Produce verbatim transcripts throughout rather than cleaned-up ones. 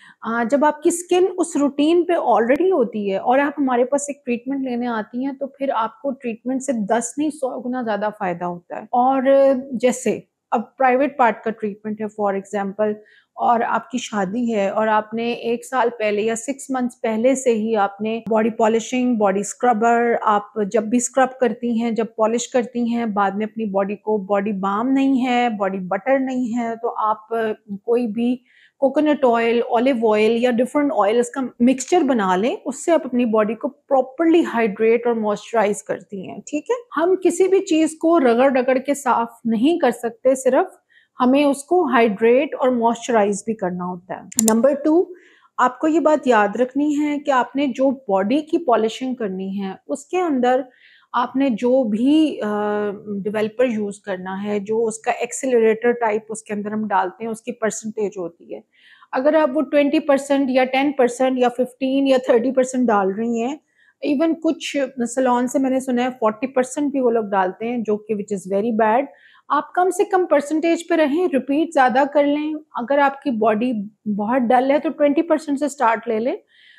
अ, जब आपकी स्किन उस रूटीन पे ऑलरेडी होती है और आप हमारे पास एक ट्रीटमेंट लेने आती हैं, तो फिर आपको ट्रीटमेंट से दस नहीं सौ गुना ज़्यादा फ़ायदा होता है। और जैसे अब प्राइवेट पार्ट का ट्रीटमेंट है फॉर एग्ज़ाम्पल, और आपकी शादी है और आपने एक साल पहले या सिक्स मंथ्स पहले से ही आपने बॉडी पॉलिशिंग, बॉडी स्क्रबर, आप जब भी स्क्रब करती हैं, जब पॉलिश करती हैं, बाद में अपनी बॉडी को बॉडी बाम नहीं है, बॉडी बटर नहीं है, तो आप अ, कोई भी कोकोनट ऑयल, ऑलिव ऑयल या डिफरेंट ऑयल इसका मिक्सचर बना लें, उससे आप अपनी बॉडी को प्रॉपर्ली हाइड्रेट और मॉइस्चराइज करती हैं, ठीक है? हम किसी भी चीज़ को रगड़-रगड़ के साफ नहीं कर सकते, सिर्फ हमें उसको हाइड्रेट और मॉइस्चराइज भी करना होता है। नंबर टू, आपको ये बात याद रखनी है कि आपने जो बॉडी की पॉलिशिंग करनी है, उसके अंदर आपने जो भी डेवलपर यूज़ करना है, जो उसका एक्सेलरेटर टाइप उसके अंदर हम डालते हैं, उसकी परसेंटेज होती है। अगर आप वो ट्वेंटी परसेंट या टेन परसेंट या फिफ्टीन या थर्टी परसेंट डाल रही हैं, इवन कुछ सैलून से मैंने सुना है फोर्टी परसेंट भी वो लोग डालते हैं, जो कि विच इज़ वेरी बैड। आप कम से कम परसेंटेज पे रहें, रिपीट ज़्यादा कर लें। अगर आपकी बॉडी बहुत डल है तो ट्वेंटी परसेंट से स्टार्ट ले लें।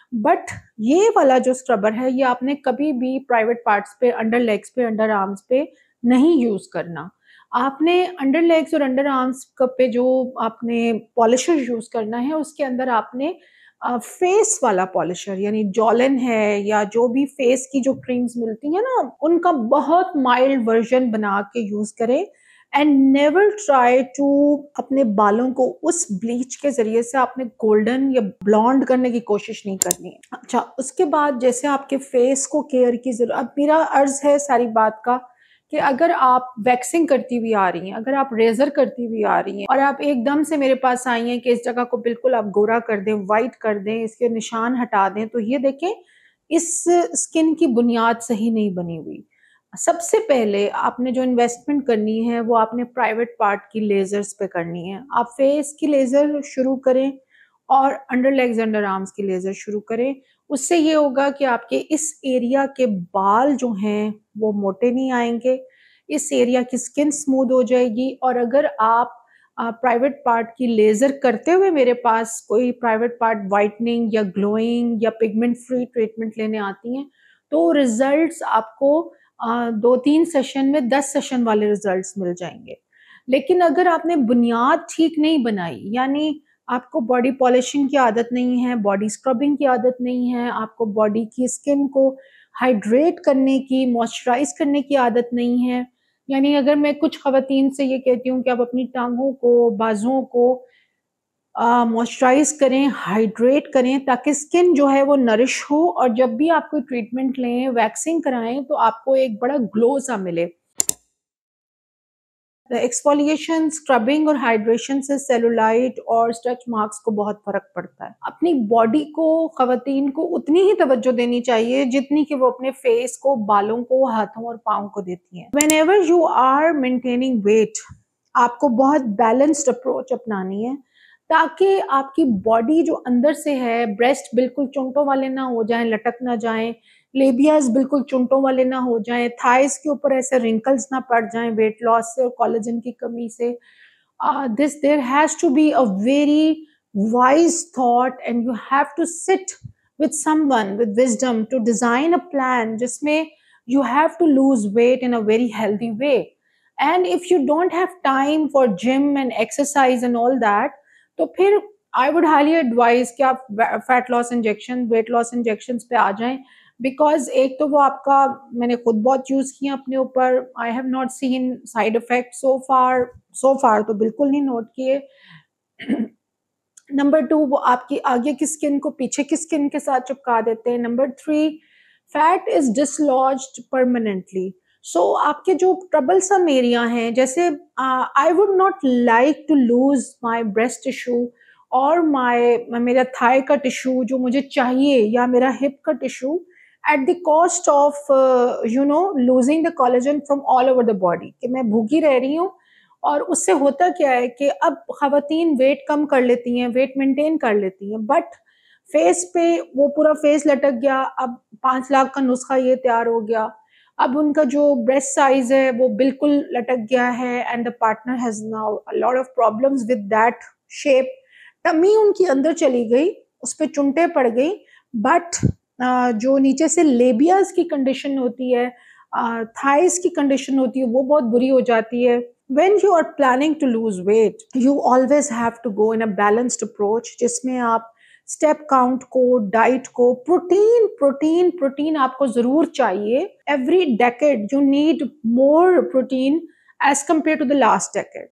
बट ये वाला जो स्क्रबर है, ये आपने कभी भी प्राइवेट पार्ट्स पे, अंडर लेग्स पे, अंडर आर्म्स पे नहीं यूज़ करना। आपने अंडर लेग्स और अंडर आर्म्स क पे जो आपने पॉलिशर यूज़ करना है, उसके अंदर आपने अ, फेस वाला पॉलिशर यानी जॉलन है या जो भी फेस की जो क्रीम्स मिलती हैं ना, उनका बहुत माइल्ड वर्ज़न बना के यूज़ करें। एंड नेवर ट्राई टू अपने बालों को उस ब्लीच के ज़रिए से आपने गोल्डन या ब्लॉन्ड करने की कोशिश नहीं करनी है। अच्छा, उसके बाद जैसे आपके फेस को केयर की ज़रूरत, अब मेरा अर्ज़ है सारी बात का कि अगर आप वैक्सिंग करती हुई आ रही हैं, अगर आप रेज़र करती हुई आ रही हैं और आप एकदम से मेरे पास आई हैं कि इस जगह को बिल्कुल आप गोरा कर दें, व्हाइट कर दें, इसके निशान हटा दें, तो ये देखें, इस स्किन की बुनियाद सही नहीं बनी हुई। सबसे पहले आपने जो इन्वेस्टमेंट करनी है, वो आपने प्राइवेट पार्ट की लेज़र्स पे करनी है। आप फेस की लेज़र शुरू करें और अंडर लेग्स, अंडर आर्म्स की लेज़र शुरू करें। उससे ये होगा कि आपके इस एरिया के बाल जो हैं, वो मोटे नहीं आएँगे, इस एरिया की स्किन स्मूथ हो जाएगी। और अगर आप अ, प्राइवेट पार्ट की लेज़र करते हुए मेरे पास कोई प्राइवेट पार्ट व्हाइटनिंग या ग्लोइंग या पिगमेंट फ्री ट्रीटमेंट लेने आती हैं, तो रिज़ल्ट्स आपको अ, दो तीन सेशन में दस सेशन वाले रिजल्ट्स मिल जाएँगे। लेकिन अगर आपने बुनियाद ठीक नहीं बनाई, यानी आपको बॉडी पॉलिशिंग की आदत नहीं है, बॉडी स्क्रबिंग की आदत नहीं है, आपको बॉडी की स्किन को हाइड्रेट करने की, मॉइस्चराइज़ करने की आदत नहीं है, यानी अगर मैं कुछ ख़वातीन से ये कहती हूँ कि आप अपनी टाँगों को, बाजुओं को अ, मॉइस्चराइज़ करें, हाइड्रेट करें, ताकि स्किन जो है वो नरिश हो और जब भी आप कोई ट्रीटमेंट लें, वैक्सिंग कराएँ, तो आपको एक बड़ा ग्लो सा मिले। एक्सफोलिएशन, स्क्रबिंग और हाइड्रेशन से सेलुलाइट और स्ट्रेच मार्क्स को बहुत फ़र्क पड़ता है। अपनी बॉडी को, ख़वातीन को उतनी ही तवज्जो देनी चाहिए जितनी कि वो अपने फेस को, बालों को, हाथों और पाँव को देती हैं। Whenever you are maintaining weight, आपको बहुत बैलेंस्ड अप्रोच अपनानी है, ताकि आपकी बॉडी जो अंदर से है, ब्रेस्ट बिल्कुल चुनटों वाले ना हो जाएँ, लटक ना जाएँ, लेबियाज़ बिल्कुल चुनटों वाले ना हो जाएँ, थाइज़ के ऊपर ऐसे रिंकल्स ना पड़ जाएँ वेट लॉस से और कोलेजन की कमी से। Uh, this there has to be a very wise thought and you have to sit with someone with wisdom to design a plan जिसमें you have to lose weight in a very healthy way. And if you don't have time for gym and exercise and all that, तो फिर I would highly advise कि आप fat loss injection, weight loss injections पे आ जाएं, because एक तो वो आपका, मैंने खुद बहुत यूज़ किया अपने ऊपर, I have not seen side effect so far, so far तो बिल्कुल नहीं नोट किए। नंबर टू, वो आपकी आगे की स्किन को पीछे की स्किन के साथ चिपका देते हैं। Number three, fat is dislodged permanently. So आपके जो ट्रबलसम एरिया हैं, जैसे I would not like to lose my breast tissue और माई मेरा थाई का टिश्यू जो मुझे चाहिए, या मेरा हिप का tissue, at the cost of uh, you know losing the collagen from all over the body, कि मैं भूखी रह रही हूँ। और उससे होता क्या है कि अब ख़वातीन वेट कम कर लेती हैं, वेट मेंटेन कर लेती हैं, बट फेस पे वो पूरा फेस लटक गया। अब पाँच लाख का नुस्खा ये तैयार हो गया। अब उनका जो ब्रेस्ट साइज है वो बिल्कुल लटक गया है and the partner has now a lot of problems with that shape. Tummy उनकी अंदर चली गई, उस पे चुनटे पड़ गई, बट जो नीचे से लेबियाज की कंडीशन होती है, थाइस की कंडीशन होती है, वो बहुत बुरी हो जाती है। When you are planning to lose weight, you always have to go in a balanced approach, जिसमें आप स्टेप काउंट को, डाइट को, प्रोटीन प्रोटीन प्रोटीन आपको जरूर चाहिए। Every decade you need more protein as compared to the last decade.